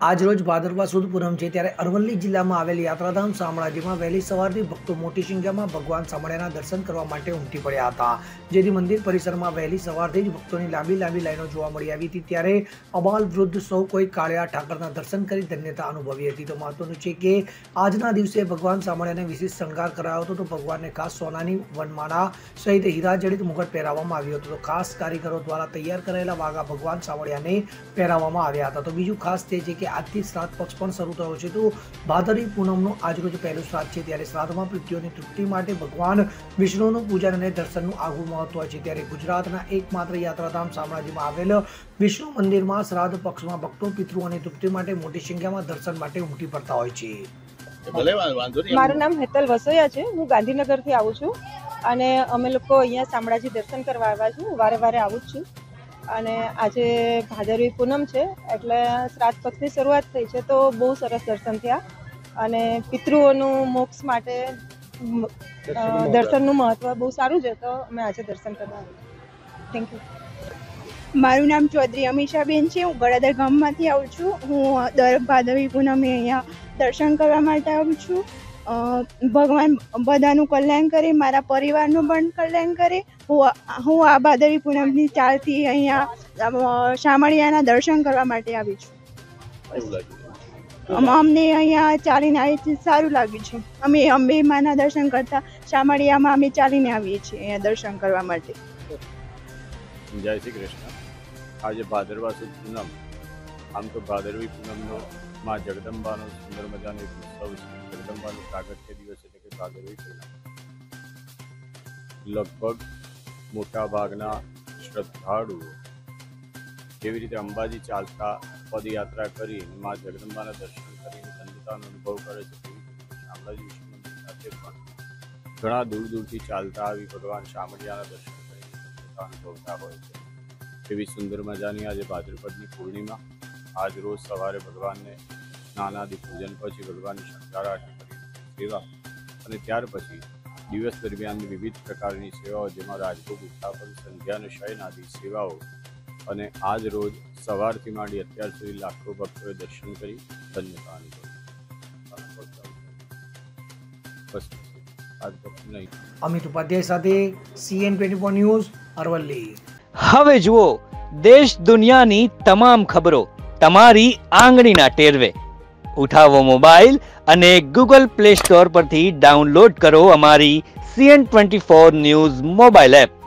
આજરોજ ભાદરવા સુદ પૂનમ છે ત્યારે અરવલ્લી જિલ્લામાં આવેલી યાત્રાધામ શામળાજીમાં વહેલી સવારથી ભક્તો મોટી સંખ્યામાં ભગવાન શામળિયાના દર્શન કરવા માટે ઉમટી પડ્યા હતા, જેથી મંદિર પરિસરમાં વહેલી સવારથી જ ભક્તોની લાંબી લાઈનો જોવા મળી આવી હતી। ત્યારે અબાલ વૃદ્ધ સૌ કોઈ કાળિયા ઠાકરના દર્શન કરી ધન્યતા અનુભવી હતી। તો મહત્વનું છે કે આજના દિવસે ભગવાન શામળિયાને વિશેષ શણગાર કરાયો હતો। તો ભગવાનને ખાસ સોનાની વનમાળા સહિત હીરા જડિત મુગટ પહેરાવવામાં આવ્યો હતો। તો ખાસ કારીગરો દ્વારા તૈયાર કરાયેલા વાઘા ભગવાન શામળિયાને પહેરાવવામાં આવ્યા હતા। તો બીજું ખાસ તે છે કે આજથી શ્રાદ્ધ પક્ષ પણ શરૂ થયો છે। તો ભાદરવી પૂનમનો આજરોજ પહેલું શ્રાદ્ધ છે, ત્યારે શ્રાદ્ધમાં પિતૃઓની તૃપ્તિ માટે ભગવાન વિષ્ણુનું પૂજન અને દર્શનનું આગવું મહત્વ છે। ત્યારે ગુજરાતના એકમાત્ર યાત્રાધામ શામળાજીમાં આવેલ વિષ્ણુ મંદિરમાં શ્રાદ્ધ પક્ષમાં ભક્તો પિતૃઓની તૃપ્તિ માટે મોટી સંખ્યામાં દર્શન માટે ઉમટી પડતા હોય છે। મારું નામ હેતલ વસોયા છે, હું ગાંધીનગરથી આવું છું અને અમે લોકો અહીંયા શામળાજી દર્શન કરવા આવ્યા છું। વારે વારે આવું જ છું અને આજે ભાદરવી પૂનમ છે એટલે શ્રાદ્ધ પક્ષની શરૂઆત થઈ છે। તો બહુ સરસ દર્શન થયા અને પિતૃઓનું મોક્ષ માટે દર્શનનું મહત્વ બહુ સારું છે, તો અમે આજે દર્શન કરવા આવ્યા। Thank you. મારું નામ ચૌધરી અમીષાબેન છે, હું ગળાદર ગામમાંથી આવું છું। હું દર ભાદરવી પૂનમે અહીંયા દર્શન કરવા માટે આવું છું। ભગવાન બધાનું કલ્યાણ કરે, મારા પરિવારનું પણ કલ્યાણ કરે। હું આ ભાદરવી પૂનમની 4 થી અહીંયા શામળિયાના દર્શન કરવા માટે આવી છું। અમને અહીંયા ચાલીને આવી સારું લાગ્યું છે। અમે અંબે માના દર્શન કરતા શામળિયામાં અમે ચાલીને આવીએ છીએ અહીંયા દર્શન કરવા માટે। જય શ્રી કૃષ્ણ। આજે ભાદરવા સુદ પૂનમ, આમ તો ભાદરવી પૂનમનો માં જગદંબાનો સુંદર મજાનો એક ઉત્સવ છે। જગદંબાનો પ્રાગટ્ય દિવસ એટલે કે ભાદરવી પૂનમ। લગભગ મોટા ભાગના શ્રદ્ધાળુઓ જેવી રીતે અંબાજી ચાલતા પદયાત્રા કરી માં જગદંબાના દર્શન કરીને ધન્યતાનો અનુભવ કરે છે, તેવી રીતે શામળાજી વિષ્ણુ મંદિર ખાતે પણ ઘણા દૂર દૂરથી ચાલતા આવી ભગવાન શામળિયાના દર્શન કરીને ધન્યતા અનુભવતા હોય છે। એવી સુંદર મજાની આજે ભાદ્રપદની પૂર્ણિમા, આજ રોજ સવારે ભગવાનને સ્નાનાદિ પૂજન પછી ભગવાનની શણગાર આરતી કરી સેવા અને ત્યાર પછી દિવસ દરમિયાનની વિવિધ પ્રકારની સેવાઓ, જેમાં રાજભોગ ઉત્થાપન, સંધ્યા અને શયન આદિ સેવાઓ, અને આજ રોજ સવારથી માંડી અત્યાર સુધી લાખો ભક્તોએ દર્શન કરી ધન્યતા અનુભવી। અમિત ઉપાધ્યાય સાથે CN24 ન્યૂઝ, અરવલ્લી। હવે જુઓ દેશ દુનિયાની તમામ ખબરો તમારી આંગળીના ટેરવે। ઉઠાવો મોબાઈલ અને ગૂગલ પ્લે સ્ટોર પરથી ડાઉનલોડ કરો અમારી CN24 ન્યૂઝ મોબાઈલ એપ।